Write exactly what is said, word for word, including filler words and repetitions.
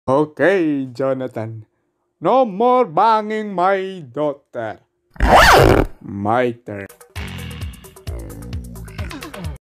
Okay, Jonathan. No more banging my daughter. My turn.